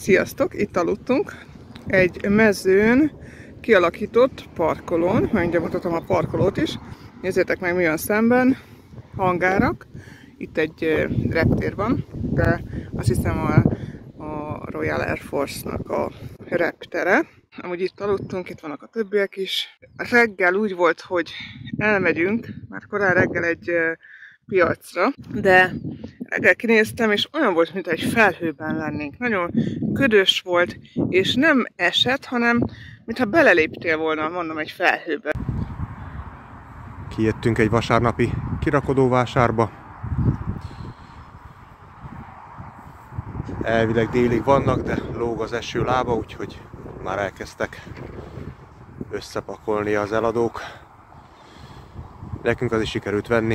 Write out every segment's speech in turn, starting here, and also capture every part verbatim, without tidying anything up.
Sziasztok! Itt aludtunk egy mezőn kialakított parkolón. Mindjárt mutatom a parkolót is. Nézzétek meg, mi van szemben. Hangárak. Itt egy reptér van, de azt hiszem a, a Royal Air Force-nak a reptere. Amúgy itt aludtunk, itt vannak a többiek is. Reggel úgy volt, hogy elmegyünk, már korán reggel egy piacra, de reggel kinéztem, és olyan volt, mint egy felhőben lennénk. Nagyon ködös volt, és nem esett, hanem mintha beleléptél volna, mondom, egy felhőbe. Kijöttünk egy vasárnapi kirakodóvásárba. Elvileg délig vannak, de lóg az eső lába, úgyhogy már elkezdtek összepakolni az eladók. Nekünk az is sikerült venni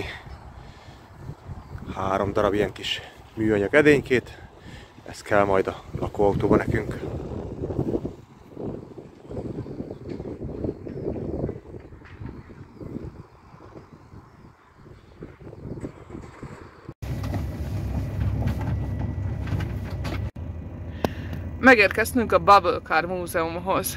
három darab ilyen kis műanyag edénykét. Ez kell majd a lakóautóba nekünk. Megérkeztünk a Bubble Car Múzeumhoz.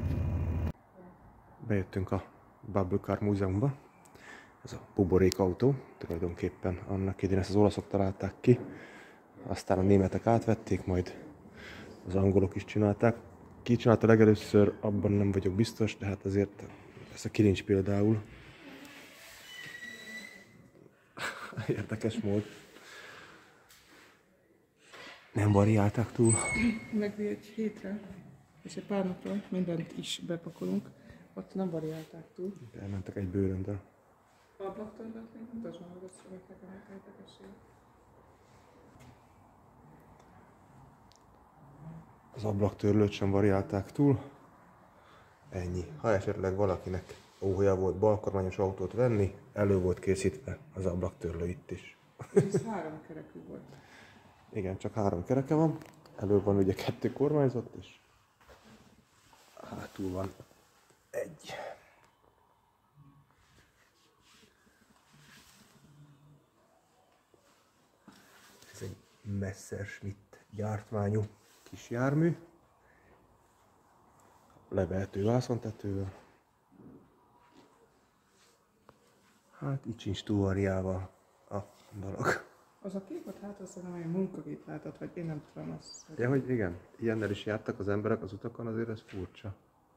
Bejöttünk a Bubble Car Múzeumba. Ez a buborékautó, tulajdonképpen annak idén ezt az olaszok találták ki. Aztán a németek átvették, majd az angolok is csinálták. Ki csinálta legelőször, abban nem vagyok biztos, de hát azért ez a kilincs például. Érdekes mód. Nem variálták túl. Meg egy hétre, és egy pár napra mindent is bepakolunk. Ott nem variálták túl. Elmentek egy bőröndel. Ablaktörlet még mutasd meg, hogy azt szövegtek a érdekességet. Az ablaktörlőt sem variálták túl. Ennyi. Ha esetleg valakinek óhaja volt balkormányos autót venni, elő volt készítve az ablaktörlő itt is. Ez három kerekű volt. Igen, csak három kereke van. Elő van ugye kettő kormányzott, és hátul van egy. Ez egy Messerschmitt gyártmányú kis jármű. Levehető vászontetővel. Hát így sincs túl variálva a dolog. Az a képet hát azt hiszem, hogy munkagép látod, vagy én nem tudom azt. Ja, hogy igen, ilyennel is jártak az emberek az utakon, azért ez furcsa.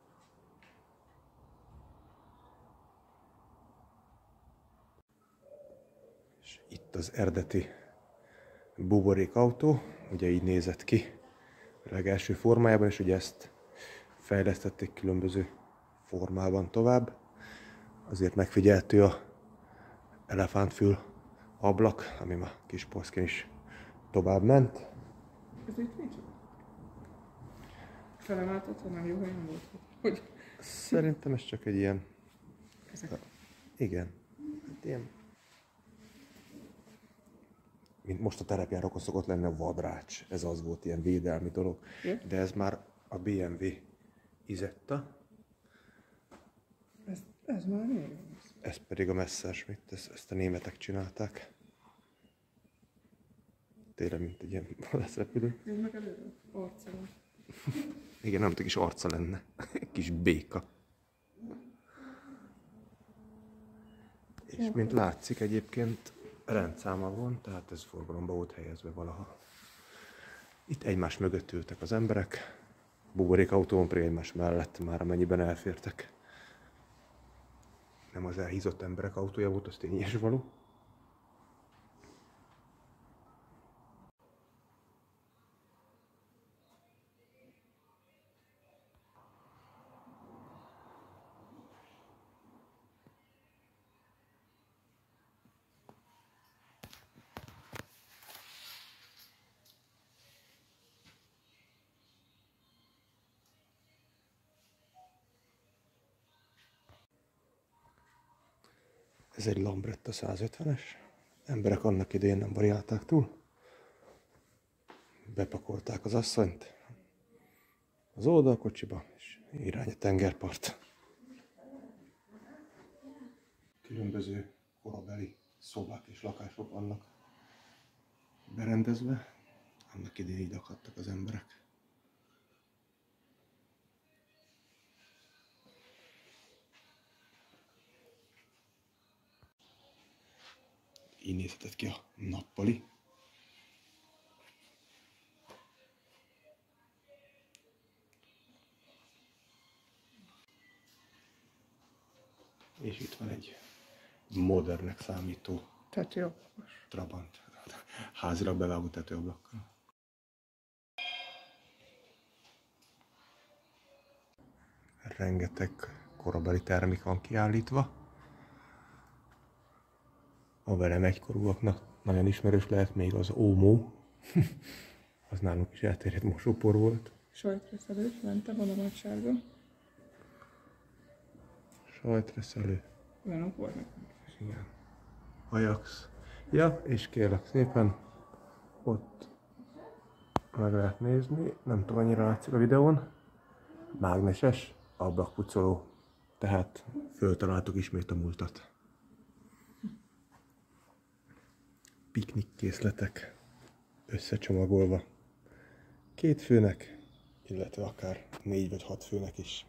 És itt az eredeti buborékautó, ugye így nézett ki a legelső formájában, és ugye ezt fejlesztették különböző formában tovább. Azért megfigyelhető a elefántfül ablak, ami ma kis poszkin is tovább ment. Ez itt nincs? Felemelted, ha nem jó helyen volt? Hogy? Szerintem ez csak egy ilyen... Ezek. Igen. Hát ilyen... Mint most a terepjárokon szokott lenni a vadrács. Ez az volt, ilyen védelmi dolog. Ja? De ez már a bé em vé Isetta. Ez, ez már még. Ez pedig a Messerschmitt, ezt, ezt a németek csinálták. Tényleg, mint egy ilyen vadászrepülő. Ez meg előre arca van. Igen, nem kis arca lenne. Kis béka. És mint látszik, egyébként rendszáma van, tehát ez forgalomba volt helyezve valaha. Itt egymás mögött ültek az emberek. Buborékautón pedig egymás mellett, már amennyiben elfértek. Nem az elhízott emberek autója volt, az tény és való. Ez egy Lambretta százötvenes. Emberek annak idején nem variálták túl. Bepakolták az asszonyt az oldalkocsiba, és irány a tengerpart. Különböző korabeli szobák és lakások vannak berendezve. Annak idején így lakhattak az emberek. így nézhetett ki a nappali. És itt van egy modernnek számító tetőablakos Trabant, házilag bevágó tetőablakkal. Rengeteg korabeli termék van kiállítva. A velem egykorúaknak nagyon ismerős lehet még az Omo. Az nálunk is elterjedt mosópor volt. sajtreszelő, mente van a nagysárga. Sajtreszelő. Olyanok voltak. Igen. Ajax. Ja, és kérlek szépen, ott meg lehet nézni, nem tudom, annyira látszik a videón, mágneses ablakpucoló, tehát föltaláltuk ismét a múltat. Piknik készletek összecsomagolva két főnek, illetve akár négy vagy hat főnek is.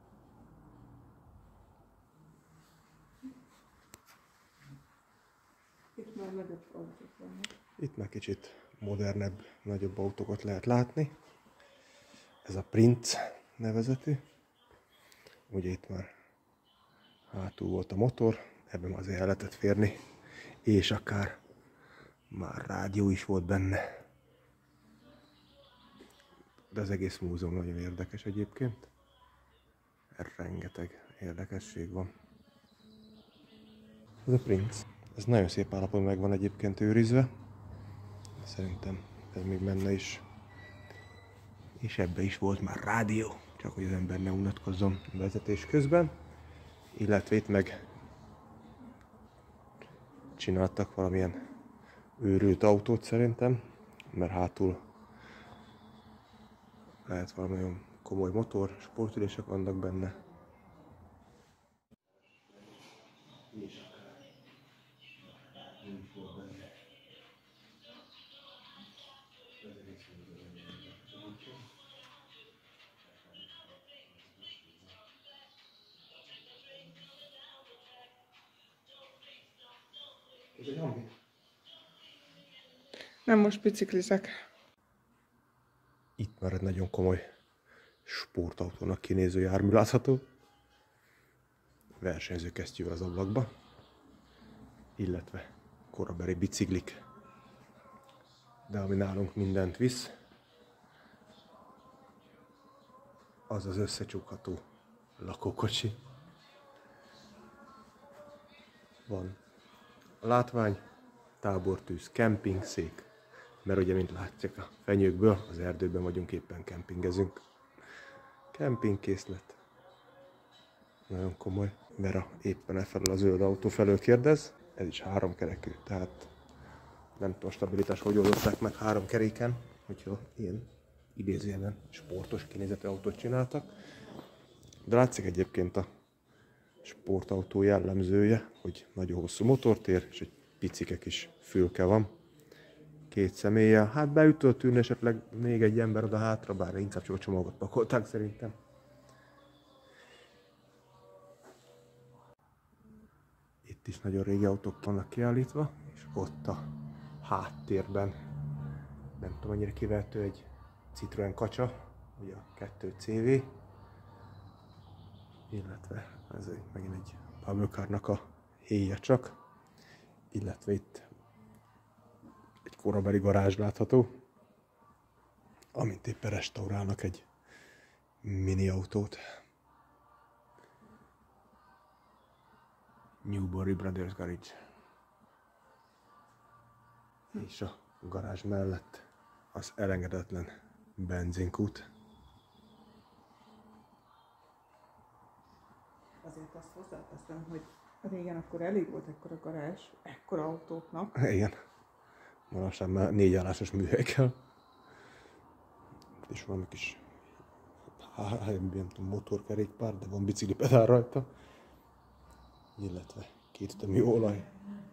Itt már nagyobb autók vannak. Itt már kicsit modernebb, nagyobb autókat lehet látni. Ez a Prince nevezetű. Ugye itt már hátul volt a motor, ebben azért el lehetett férni, és akár már rádió is volt benne. De az egész múzeum nagyon érdekes egyébként. Rengeteg érdekesség van. Ez a Prince. Ez nagyon szép állapotban meg van egyébként őrizve. Szerintem ez még benne is. És ebbe is volt már rádió, csak hogy az ember ne unatkozzon vezetés közben. Illetve itt meg csináltak valamilyen őrült autót szerintem, mert hátul lehet valami nagyon komoly motor, sportülések vannak benne. Nem, most biciklizek. Itt már egy nagyon komoly sportautónak kinéző jármű látható. Versenyző kesztyűvel az ablakba. Illetve korabeli biciklik. De ami nálunk mindent visz, az az összecsukható lakókocsi. Van a látvány, tábortűz, kempingszék, mert ugye, mint látják a fenyőkből, az erdőben vagyunk, éppen kempingezünk. Kempingkészlet. Nagyon komoly. Vera éppen e felől a zöld autó felől kérdez. Ez is háromkerekű, tehát nem tudom, a stabilitás hogy oldották meg három keréken, hogyha ilyen idézőjelben sportos kinézetű autót csináltak. De látszik egyébként a sportautó jellemzője, hogy nagyon hosszú motortér, és egy picike kis fülke van. Két személlyel, hát beütött ülni esetleg még egy ember oda hátra, bár inkább csak a csomagot pakolták szerintem. Itt is nagyon régi autók vannak kiállítva, és ott a háttérben, nem tudom, annyira kivehető, egy Citroen kacsa, ugye a kettő cé vé, illetve ez egy, megint egy Pablo Carnak a héja csak, illetve itt egy korabeli garázs látható, amint éppen restaurálnak egy mini autót. Newbury Brothers Garage. És a garázs mellett az elengedetlen benzinkút. Azért azt hozzáteszem, hogy régen akkor elég volt ekkora garázs, ekkora autóknak. Igen. Manapság már négyállásos műhely kell. És valami kis motorkerékpár, de van biciklipedál rajta. Illetve két ütemű olaj.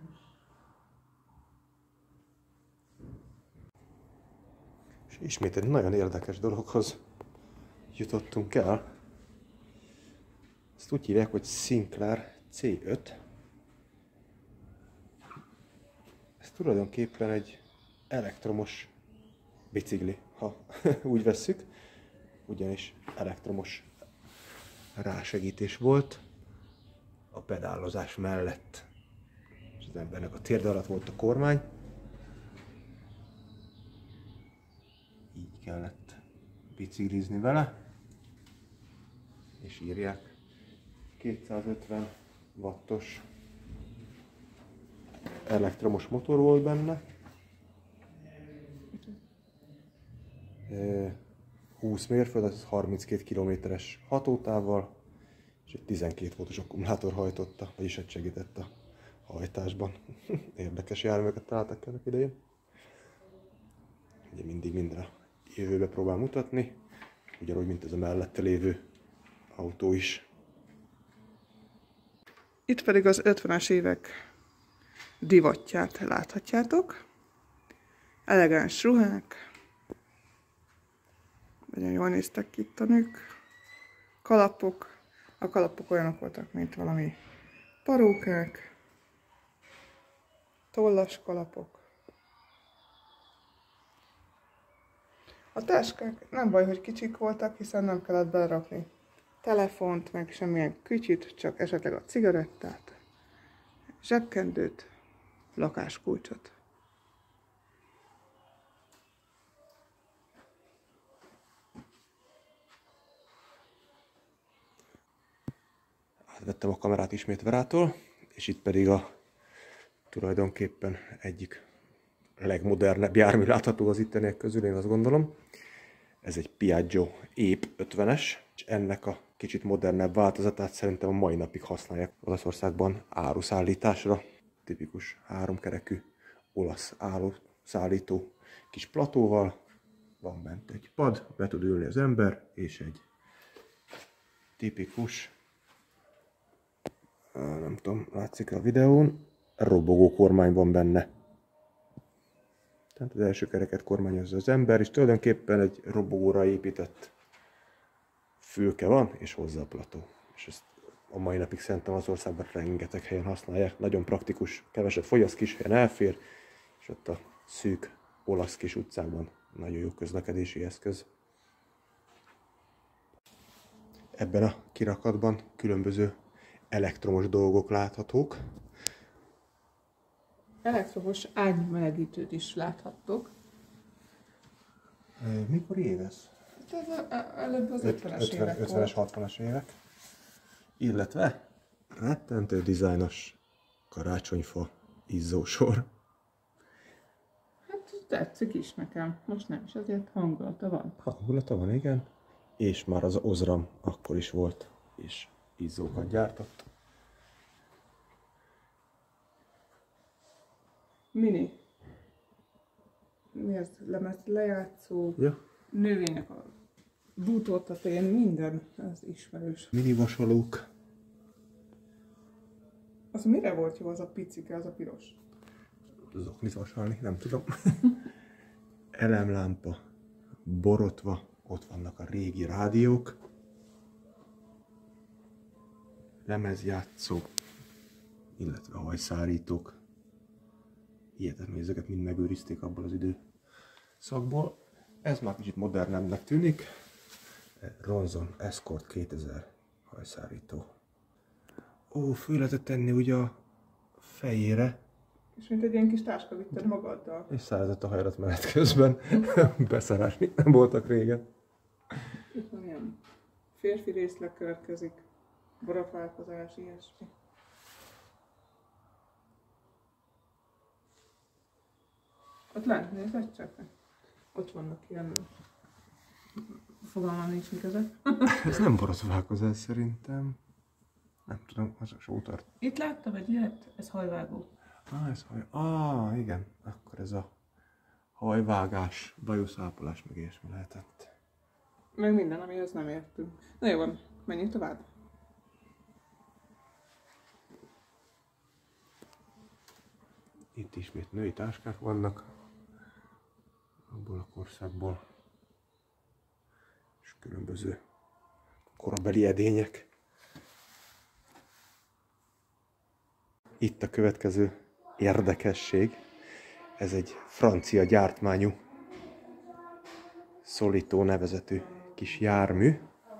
És ismét egy nagyon érdekes dologhoz jutottunk el. Ezt úgy hívják, hogy Sinclair cé öt. tulajdonképpen egy elektromos bicikli, ha úgy vesszük, ugyanis elektromos rásegítés volt a pedálozás mellett. És az embernek a térde alatt volt a kormány. Így kellett biciklizni vele. És írják, kétszázötven wattos elektromos motor volt benne. húsz mérföld, az harminckét kilométeres hatótávval, és egy tizenkét voltos akkumulátor hajtotta, vagyis egy segített a hajtásban. Érdekes járműveket találtak ennek idején. Ugye mindig minden a jövőbe próbál mutatni, ugyanúgy, mint ez a mellette lévő autó is. Itt pedig az ötvenes évek divatját láthatjátok. Elegáns ruhák. Nagyon jól néztek ki itt a nők. Kalapok. A kalapok olyanok voltak, mint valami parókák. Tollas kalapok. A táskák nem baj, hogy kicsik voltak, hiszen nem kellett belerakni telefont, meg semmilyen kütyüt, csak esetleg a cigarettát, zsebkendőt, lakáskulcsot. Átvettem a kamerát ismét Verától, és itt pedig a tulajdonképpen egyik legmodernebb jármű látható az itteniek közül, én azt gondolom. Ez egy Piaggio ép ötvenes, és ennek a kicsit modernebb változatát szerintem a mai napig használják Olaszországban áruszállításra. Tipikus háromkerekű olasz áruszállító kis platóval. Van bent egy pad, be tud ülni az ember, és egy tipikus, nem tudom, látszik a videón, robogó kormány van benne. Tehát az első kereket kormányozza az ember, és tulajdonképpen egy robogóra épített fülke van, és hozzá a plató. És ezt a mai napig szerintem az országban rengeteg helyen használják. Nagyon praktikus, keveset fogyaszt, kis helyen elfér, és ott a szűk olasz kis utcában nagyon jó közlekedési eszköz. Ebben a kirakatban különböző elektromos dolgok láthatók. Elektromos ágymelegítőt is láthattok. Mikor év ez? Ez előbb az ötvenes évek ötvenes, hatvanas évek. Illetve rettentő dizájnos karácsonyfa izzósor. Hát tetszik is nekem. Most nem is, azért hangulata van. Hangulata van, igen. És már az Osram akkor is volt, és izzókat gyártott. Mini. Mi ez? Lemez lejátszó. Ja. Növények a bútortatén, minden, ez ismerős. Mini vasalók. Az mire volt jó az a picike, az a piros? Zoknit vasalni, nem tudom. Elemlámpa, borotva, ott vannak a régi rádiók. Lemezjátszó, illetve hajszárítók. Hihetetlen, ezeket mind megőrizték abból az időszakból. Ez már kicsit modernebbnek tűnik. Ronson Escort kétezer hajszárító. Ó, föl lehetett tenni ugye a fejére. És mint egy ilyen kis táska vitted magaddal. És szállított a hajadat menet közben. Beszarásni nem voltak régen. Itt van ilyen férfi részleg következik. Borotválkozás, ilyesmi. Ott lent nézed csak? Ott vannak ilyen... Fogalmam nincs, mik ezek. Ez nem borotválkozás szerintem. Nem tudom, az a sótart. Itt láttam egy ilyet, ez hajvágó. Ah, ez haj... Ah, igen. Akkor ez a hajvágás, bajuszápolás, meg ilyesmi lehetett. Meg minden, amihez nem értünk. Na jó van, menjünk tovább. Itt ismét női táskák vannak. Abból a korszakból. És különböző korabeli edények. Itt a következő érdekesség. Ez egy francia gyártmányú Solito nevezetű kis jármű.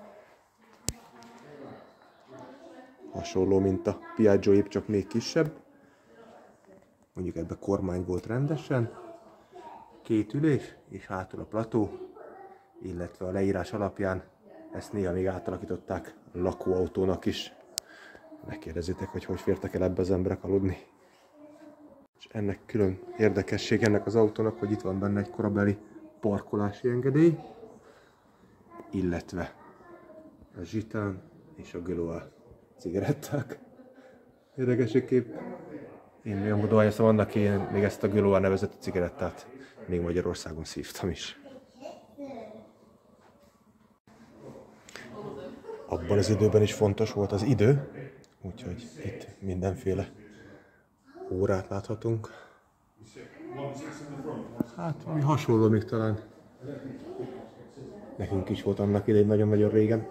Hasonló, mint a Piaggio, épp csak még kisebb. Mondjuk ebben kormány volt rendesen. Két ülés, és hátul a plató, illetve a leírás alapján ezt néha még átalakították lakóautónak is. Megkérdezzétek, hogy hogy fértek el ebbe az emberek aludni. És ennek külön érdekesség ennek az autónak, hogy itt van benne egy korabeli parkolási engedély, illetve a Gitane és a Gaulois cigaretták. Érdekességképp én még amúgy dohányoztam, annak én még ezt a Gaulois nevezetű cigarettát még Magyarországon szívtam is. Abban az időben is fontos volt az idő, úgyhogy itt mindenféle órát láthatunk. Hát, mi hasonló még talán. Nekünk is volt annak idején nagyon-nagyon régen.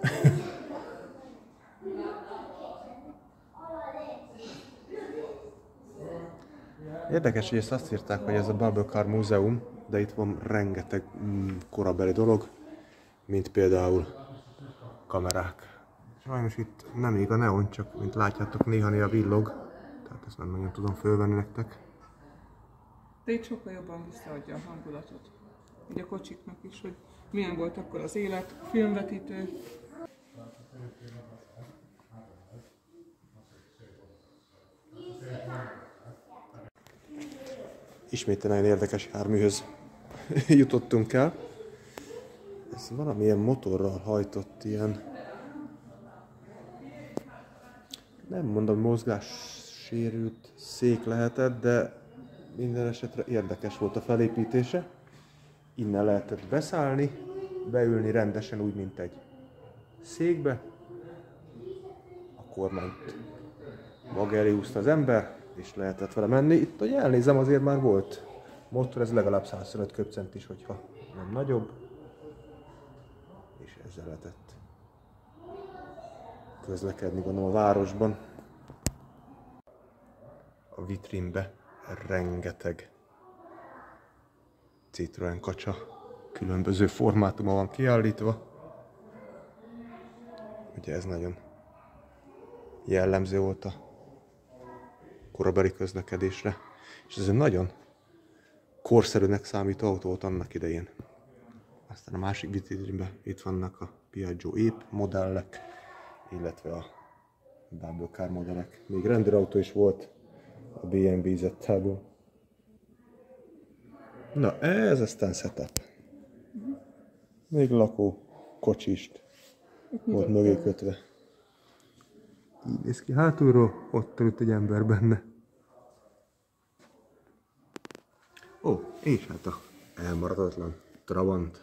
Érdekes, hogy ezt azt írták, hogy ez a Bubble Car Múzeum, de itt van rengeteg mm, korabeli dolog, mint például kamerák. Sajnos itt nem ég a neon, csak mint látjátok néha-néha villog, tehát ezt nem nagyon tudom fölvenni nektek. De itt sokkal jobban visszaadja a hangulatot. Így a kocsiknak is, hogy milyen volt akkor az élet, filmvetítő. Ismét egy nagyon érdekes járműhöz jutottunk el. Ez valamilyen motorral hajtott ilyen, nem mondom mozgássérült szék lehetett, de minden esetre érdekes volt a felépítése. Innen lehetett beszállni, beülni rendesen úgy, mint egy székbe. A kormányt maga elé húzta az ember, és lehetett vele menni. Itt, hogy elnézem, azért már volt motor, ez legalább száz huszonöt köbcentis, hogyha nem nagyobb. És ezzel lehetett közlekedni, gondolom, a városban. A vitrínbe rengeteg Citroen kacsa különböző formátuma van kiállítva. Ugye ez nagyon jellemző volt a korabeli közlekedésre, és ez egy nagyon korszerűnek számító autó volt annak idején. Aztán a másik vitrínben itt vannak a Piaggio Ape modellek, illetve a Bubble Car modellek. Még rendőrautó is volt a bé em vé Zettából. Na, ez aztán setup. Még lakó kocsist volt mögé kötve. Így néz ki hátulról, ott ült egy ember benne. Ó, és hát a elmaradhatatlan Trabant.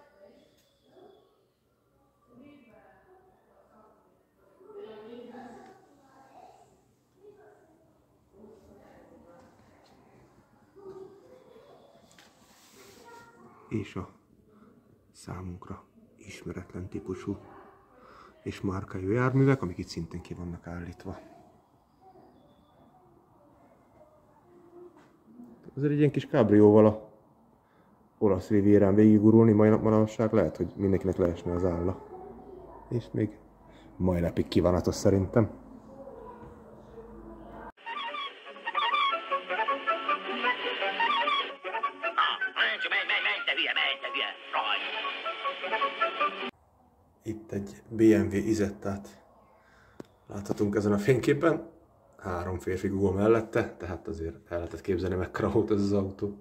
És a számunkra ismeretlen típusú és márkájú járművek, amik itt szintén ki vannak állítva. Azért egy ilyen kis kábrióval a olasz rivierán végigurulni manapság lehet, hogy mindenkinek leesne az álla. És még mai napig kívánatos szerintem. Itt egy bé em vé Izettát láthatunk ezen a fényképen. Három férfi gugol mellette, tehát azért el lehetett képzelni, mekkora volt ez az autó.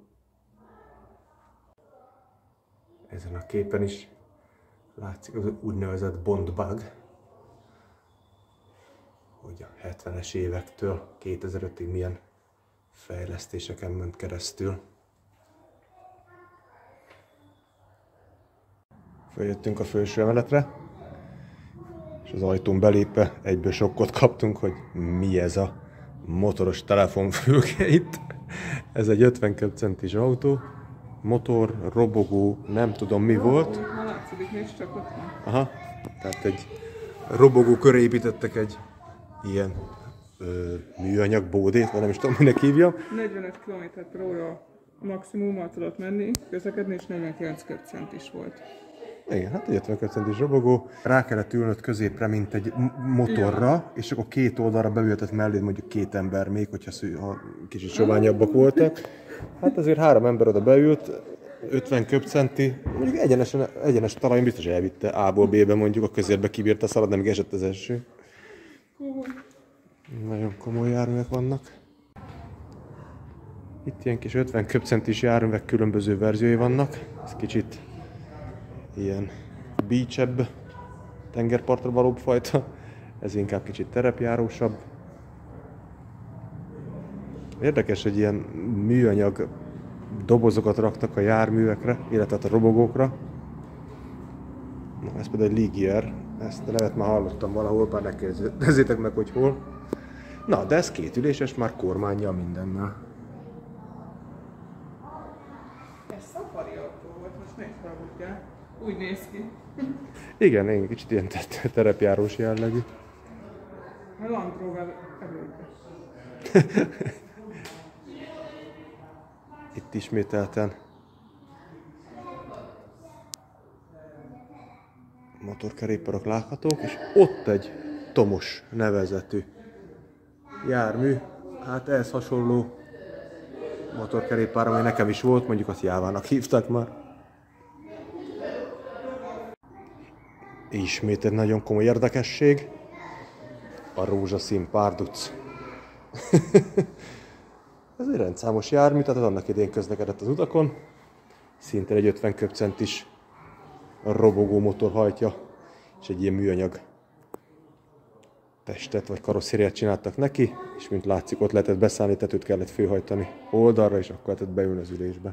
Ezen a képen is látszik az úgynevezett Bond bug, hogy a hetvenes évektől kétezer-ötig milyen fejlesztéseken ment keresztül. Följöttünk a felső emeletre, és az ajtón belépve egyből sokkot kaptunk, hogy mi ez a motoros telefonfülke itt. Ez egy ötven köbcentis autó, motor, robogó, nem tudom mi volt. Ha látszik, nincs csak ott van. Aha, tehát egy robogó köré építettek egy ilyen ö, műanyag bódét, vagy nem is tudom, minek hívjam. negyvenöt kilométer per óra maximummal tudott menni, közlekedni, és negyvenkilenc köbcent is volt. Igen, hát egy ötven köbcentis robogó. Rá kellett ülnöd középre, mint egy motorra, ja. És akkor két oldalra beültett melléd mondjuk két ember még, hogyha szű, ha kicsit soványabbak voltak. Hát azért három ember oda beült, ötven köbcenti, mondjuk egyenesen, egyenes talajn biztos elvitte A-ból B-be, mondjuk a közérbe kibírta a szalad, nem esett az eső. Nagyon komoly járművek vannak. Itt ilyen kis ötven köbcentis járművek különböző verziói vannak. Ez kicsit ilyen beachebb, tengerpartra valóbb fajta. Ez inkább kicsit terepjárósabb. Érdekes, hogy ilyen műanyag dobozokat raktak a járművekre, illetve a robogókra. Na, ez például egy Ligier. Ezt a nevet már hallottam valahol, bár ne kérdezzétek meg, hogy hol. Na, de ez kétüléses, már kormánnyal mindennel. Ez szafari autó volt, most ne is haragudjál. Úgy néz ki. Igen, igen, kicsit ilyen terepjárós jellegű. A Land Rover előtte. Itt ismételten motorkerékpárok láthatók, és ott egy Tomos nevezetű jármű. Hát ehhez hasonló motorkerékpár, amely nekem is volt, mondjuk azt Jávának hívták már. Ismét egy nagyon komoly érdekesség. A rózsaszín párduc. Ez egy rendszámos jármű, tehát annak idén közlekedett az utakon. Szintén egy ötven köbcentis robogó motor hajtja, és egy ilyen műanyag testet vagy karosszériát csináltak neki, és mint látszik, ott lehetett beszállni, tetőt kellett főhajtani oldalra, és akkor lehetett beülni az ülésbe.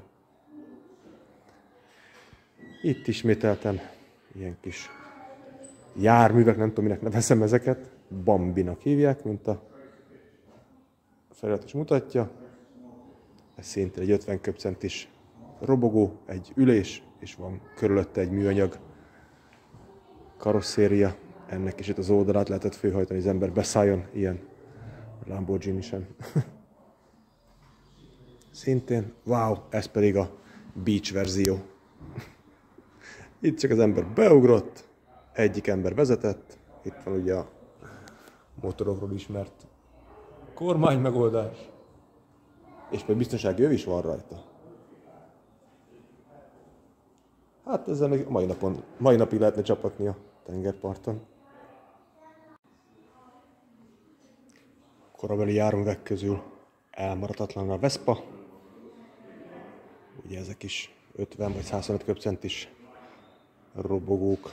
Itt ismételten ilyen kis járművek, nem tudom, minek nevezem ezeket, Bambinak hívják, mint a felirat is mutatja. Ez szintén egy ötven köbcentis robogó, egy ülés, és van körülötte egy műanyag karosszéria. Ennek is itt az oldalát lehetett főhajtani, az ember beszálljon, ilyen Lamborghini-sen. Szintén, wow, ez pedig a beach verzió. Itt csak az ember beugrott, egyik ember vezetett, itt van ugye a motorokról ismert kormány megoldás, és még biztonsági öv is van rajta. Hát ezzel még mai napon, mai napig lehetne csapatni a tengerparton. Korabeli járművek közül elmaradhatatlan a Vespa. Ugye ezek is ötven vagy százhuszonöt köbcentis robogók.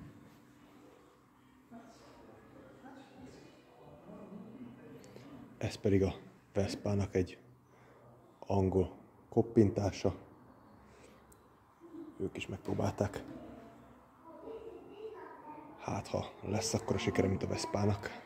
Ez pedig a Vespának egy angol koppintása. Ők is megpróbálták. Hát ha lesz akkor a sikere, mint a Vespának.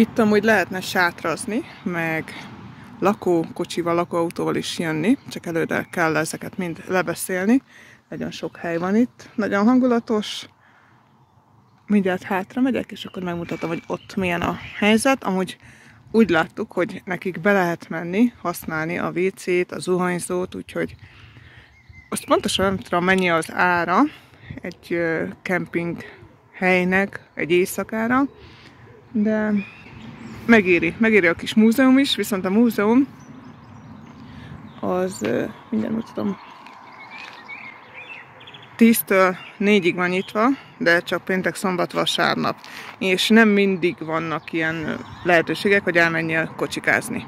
Itt amúgy lehetne sátrazni, meg lakókocsival, lakóautóval is jönni, csak előre kell ezeket mind lebeszélni. Nagyon sok hely van itt, nagyon hangulatos. Mindjárt hátra megyek, és akkor megmutatom, hogy ott milyen a helyzet. Amúgy úgy láttuk, hogy nekik be lehet menni, használni a vé cét, a zuhanyzót, úgyhogy azt pontosan nem tudom, mennyi az ára egy kemping helynek, egy éjszakára, de megéri, megéri a kis múzeum is, viszont a múzeum az, mindjárt mutatom, tíztől négyig van nyitva, de csak péntek, szombat, vasárnap. És nem mindig vannak ilyen lehetőségek, hogy elmenjél kocsikázni.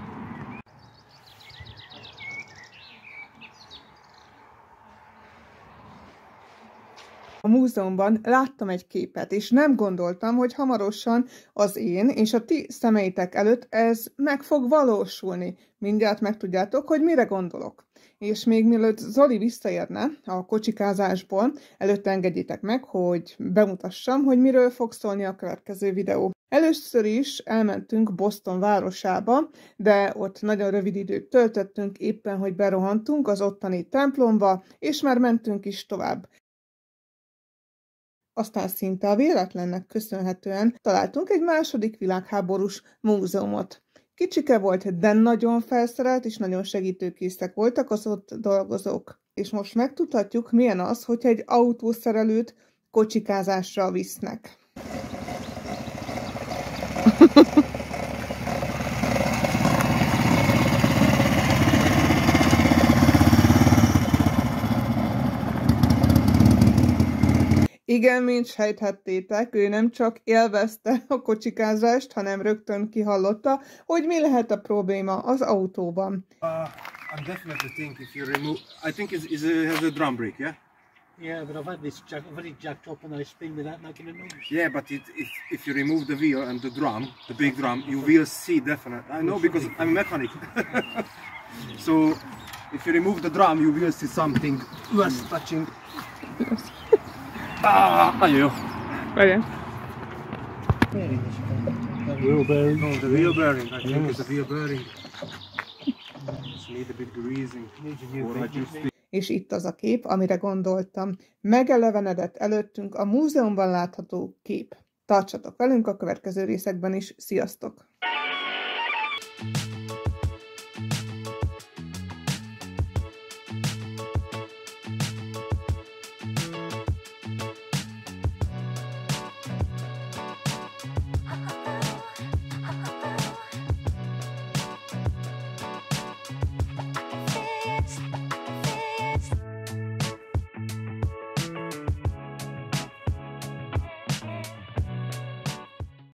A múzeumban láttam egy képet, és nem gondoltam, hogy hamarosan az én és a ti szemeitek előtt ez meg fog valósulni. Mindjárt megtudjátok, hogy mire gondolok. És még mielőtt Zoli visszaérne a kocsikázásból, előtte engedjétek meg, hogy bemutassam, hogy miről fog szólni a következő videó. Először is elmentünk Boston városába, de ott nagyon rövid időt töltöttünk, éppen hogy berohantunk az ottani templomba, és már mentünk is tovább. Aztán szinte a véletlennek köszönhetően találtunk egy második világháborús múzeumot. Kicsike volt, de nagyon felszerelt és nagyon segítőkészek voltak az ott dolgozók. És most megtudhatjuk, milyen az, hogyha egy autószerelőt kocsikázásra visznek. Igen, mint sejthettétek, ő nem csak élvezte a kocsikázást, hanem rögtön kihallotta, hogy mi lehet a probléma az autóban. Uh, I definitely think if you remove, I think it is a, has a drum brake, yeah. Yeah, but I've had this jack, I've had it jacked up and I spin without making a noise. Yeah, but it, if if you remove the wheel and the drum, the big drum, you will see definitely. I know because I'm a mechanic. So if you remove the drum, you will see something was touching. Ah, ayo. Várjál. The wheel bearing. No, the wheel bearing. I think it's the wheel bearing. Just need a bit greasing. Or adjusting. És itt az a kép, amire gondoltam. Megelevenedett előttünk a múzeumban látható kép. Tartsatok velünk a következő részekben is. Sziasztok!